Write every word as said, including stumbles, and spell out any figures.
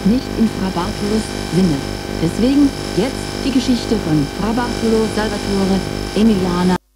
nicht in Fra Bartolos Sinne. Deswegen jetzt die Geschichte von Fra Bartolo Salvatore Emiliana